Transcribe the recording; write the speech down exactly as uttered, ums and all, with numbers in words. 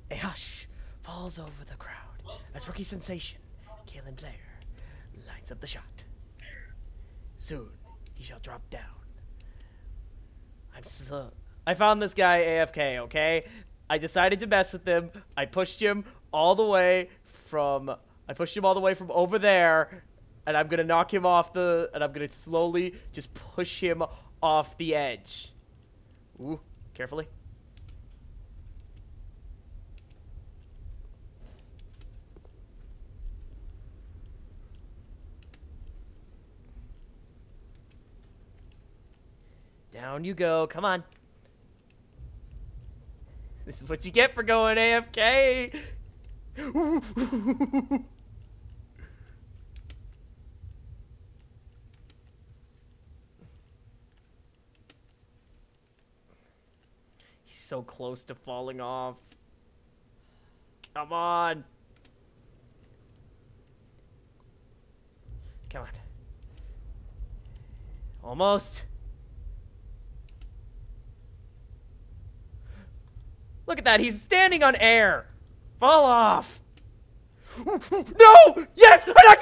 A hush falls over the crowd as rookie sensation, Kalen Blair, lines up the shot. Soon, he shall drop down. I'm so... I found this guy A F K, okay? I decided to mess with him. I pushed him all the way from... I pushed him all the way from over there, and I'm gonna knock him off the... And I'm gonna slowly just push him off the edge. Ooh, carefully. Down you go. Come on. This is what you get for going A F K. He's so close to falling off. Come on. Come on. Almost. Look at that, he's standing on air. Fall off. No! Yes! I knocked